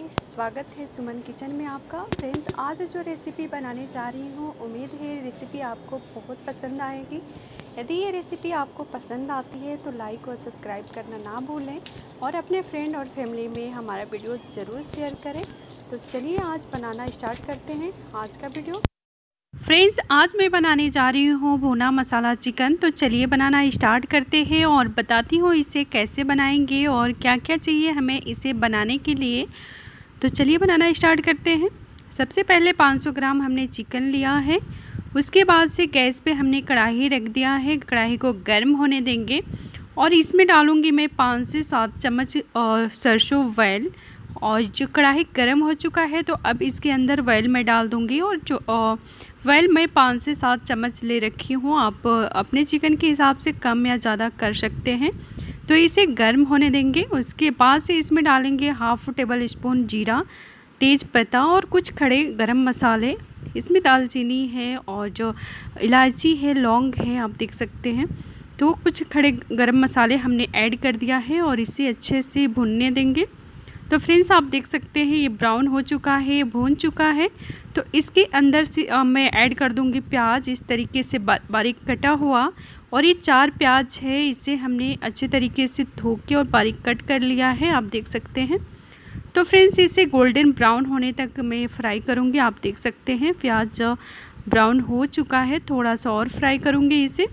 स्वागत है सुमन किचन में आपका। फ्रेंड्स, आज जो रेसिपी बनाने जा रही हूँ, उम्मीद है रेसिपी आपको बहुत पसंद आएगी। यदि ये रेसिपी आपको पसंद आती है तो लाइक और सब्सक्राइब करना ना भूलें और अपने फ्रेंड और फैमिली में हमारा वीडियो ज़रूर शेयर करें। तो चलिए आज बनाना स्टार्ट करते हैं आज का वीडियो। फ्रेंड्स, आज मैं बनाने जा रही हूँ भुना मसाला चिकन। तो चलिए बनाना स्टार्ट करते हैं और बताती हूँ इसे कैसे बनाएंगे और क्या क्या चाहिए हमें इसे बनाने के लिए। तो चलिए बनाना स्टार्ट करते हैं। सबसे पहले 500 ग्राम हमने चिकन लिया है। उसके बाद से गैस पे हमने कढ़ाई रख दिया है। कढ़ाई को गर्म होने देंगे और इसमें डालूँगी मैं 5 से 7 चम्मच सरसों ऑयल। और जो कढ़ाई गर्म हो चुका है तो अब इसके अंदर ऑयल मैं डाल दूँगी। और जो ऑयल मैं 5 से 7 चम्मच ले रखी हूँ, आप अपने चिकन के हिसाब से कम या ज़्यादा कर सकते हैं। तो इसे गर्म होने देंगे। उसके बाद से इसमें डालेंगे हाफ़ टेबल स्पून जीरा, तेज पत्ता और कुछ खड़े गरम मसाले। इसमें दालचीनी है और जो इलायची है, लौंग है, आप देख सकते हैं। तो कुछ खड़े गरम मसाले हमने ऐड कर दिया है और इसे अच्छे से भुनने देंगे। तो फ्रेंड्स, आप देख सकते हैं ये ब्राउन हो चुका है, भून चुका है। तो इसके अंदर से मैं ऐड कर दूंगी प्याज, इस तरीके से बारीक कटा हुआ। और ये 4 प्याज है, इसे हमने अच्छे तरीके से धो के और बारीक कट कर लिया है, आप देख सकते हैं। तो फ्रेंड्स, इसे गोल्डन ब्राउन होने तक मैं फ्राई करूंगी। आप देख सकते हैं प्याज ब्राउन हो चुका है, थोड़ा सा और फ्राई करूंगी इसे।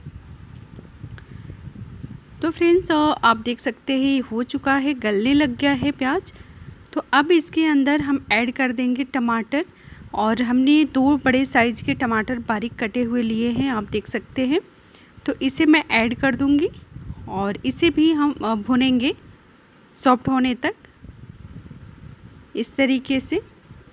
तो फ्रेंड्स, आप देख सकते हैं हो चुका है, गलने लग गया है प्याज। तो अब इसके अंदर हम ऐड कर देंगे टमाटर। और हमने 2 बड़े साइज़ के टमाटर बारीक कटे हुए लिए हैं, आप देख सकते हैं। तो इसे मैं ऐड कर दूंगी और इसे भी हम भुनेंगे सॉफ्ट होने तक, इस तरीके से।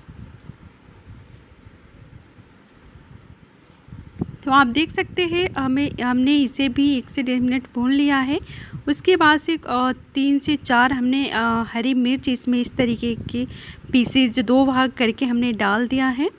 तो आप देख सकते हैं हमने इसे भी 1 से 1.5 मिनट भून लिया है। उसके बाद से 3 से 4 हमने हरी मिर्च इसमें इस तरीके के पीसेज 2 भाग करके हमने डाल दिया है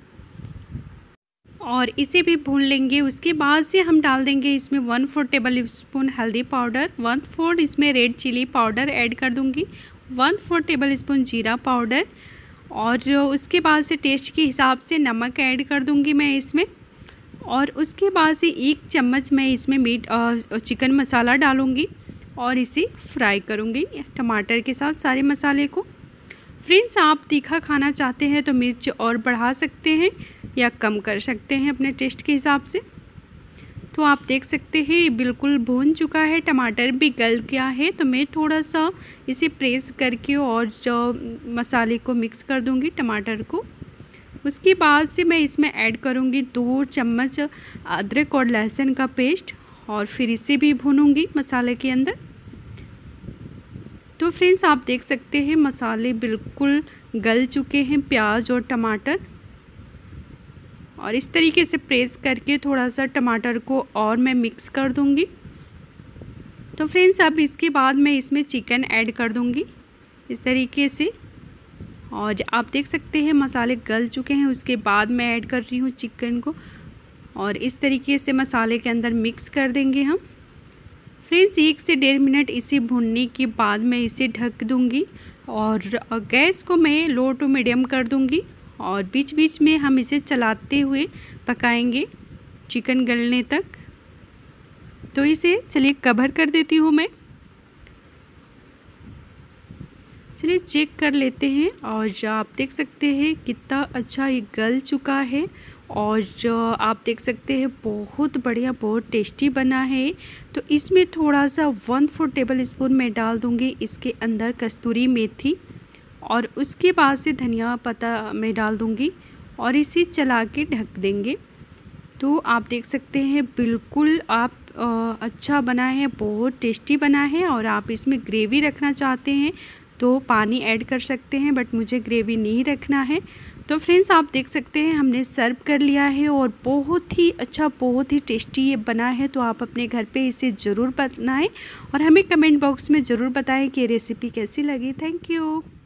और इसे भी भून लेंगे। उसके बाद से हम डाल देंगे इसमें 1/4 टेबल स्पून हल्दी पाउडर, 1/4 इसमें रेड चिली पाउडर ऐड कर दूंगी, 1/4 टेबल स्पून जीरा पाउडर। और उसके बाद से टेस्ट के हिसाब से नमक ऐड कर दूंगी मैं इसमें। और उसके बाद से 1 चम्मच मैं इसमें चिकन मसाला डालूंगी और इसे फ्राई करूंगी टमाटर के साथ सारे मसाले को। फ्रेंड्स, आप तीखा खाना चाहते हैं तो मिर्च और बढ़ा सकते हैं या कम कर सकते हैं अपने टेस्ट के हिसाब से। तो आप देख सकते हैं बिल्कुल भून चुका है, टमाटर भी गल गया है। तो मैं थोड़ा सा इसे प्रेस करके और जो मसाले को मिक्स कर दूंगी टमाटर को। उसके बाद से मैं इसमें ऐड करूंगी 2 चम्मच अदरक और लहसुन का पेस्ट और फिर इसे भी भूनूंगी मसाले के अंदर। तो फ्रेंड्स, आप देख सकते हैं मसाले बिल्कुल गल चुके हैं, प्याज और टमाटर। और इस तरीके से प्रेस करके थोड़ा सा टमाटर को और मैं मिक्स कर दूंगी। तो फ्रेंड्स, अब इसके बाद मैं इसमें चिकन ऐड कर दूंगी इस तरीके से। और आप देख सकते हैं मसाले गल चुके हैं। उसके बाद मैं ऐड कर रही हूँ चिकन को और इस तरीके से मसाले के अंदर मिक्स कर देंगे हम। फ्रेंड्स, 1 से 1.5 मिनट इसे भूनने के बाद मैं इसे ढक दूंगी और गैस को मैं लो टू मीडियम कर दूंगी। और बीच बीच में हम इसे चलाते हुए पकाएंगे चिकन गलने तक। तो इसे चलिए कवर कर देती हूँ मैं। चलिए चेक कर लेते हैं। और जो आप देख सकते हैं कितना अच्छा ये गल चुका है। और जो आप देख सकते हैं बहुत बढ़िया, बहुत टेस्टी बना है। तो इसमें थोड़ा सा 1/4 टेबल स्पून मैं डाल दूंगी इसके अंदर कस्तूरी मेथी। और उसके बाद से धनिया पत्ता मैं डाल दूंगी और इसे चला के ढक देंगे। तो आप देख सकते हैं बिल्कुल अच्छा बना है, बहुत टेस्टी बना है। और आप इसमें ग्रेवी रखना चाहते हैं तो पानी ऐड कर सकते हैं, बट मुझे ग्रेवी नहीं रखना है। तो फ्रेंड्स, आप देख सकते हैं हमने सर्व कर लिया है और बहुत ही अच्छा, बहुत ही टेस्टी ये बना है। तो आप अपने घर पे इसे ज़रूर बनाएं और हमें कमेंट बॉक्स में ज़रूर बताएं कि ये रेसिपी कैसी लगी। Thank you.